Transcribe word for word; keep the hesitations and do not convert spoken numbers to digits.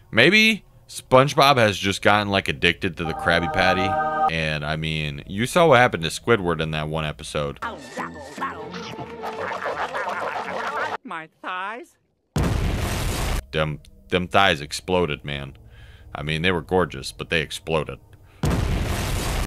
Maybe SpongeBob has just gotten like addicted to the Krabby Patty. And I mean, you saw what happened to Squidward in that one episode. My thighs? Them, them thighs exploded, man. I mean, they were gorgeous, but they exploded.